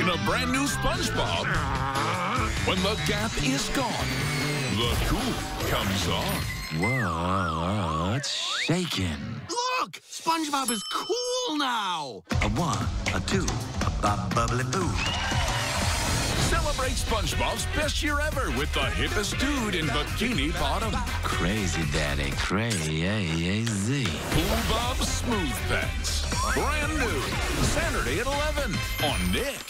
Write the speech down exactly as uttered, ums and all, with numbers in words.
in a brand new SpongeBob. When the gap is gone, the cool comes on. What's shaking? Look! SpongeBob is cool now! A one, a two, a bub bubbly boo. Celebrate SpongeBob's best year ever with the hippest dude in Bikini Bottom. Crazy Daddy, crazy. Cool Bob's Smooth Pants. Brand new. Saturday at eleven on Nick.